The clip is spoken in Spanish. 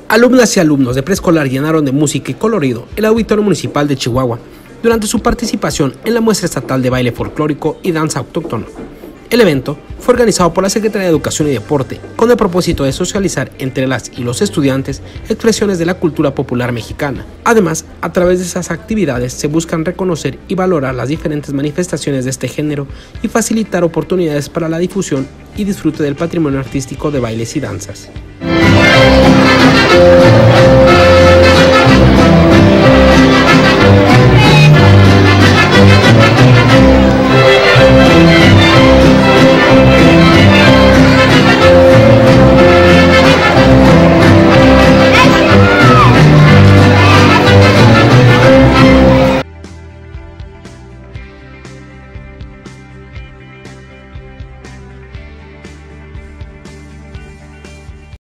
Alumnas y alumnos de preescolar llenaron de música y colorido el Auditorio Municipal de Chihuahua durante su participación en la muestra estatal de baile folclórico y danza autóctona. El evento fue organizado por la Secretaría de Educación y Deporte con el propósito de socializar entre las y los estudiantes expresiones de la cultura popular mexicana. Además, a través de esas actividades se buscan reconocer y valorar las diferentes manifestaciones de este género y facilitar oportunidades para la difusión y disfrute del patrimonio artístico de bailes y danzas.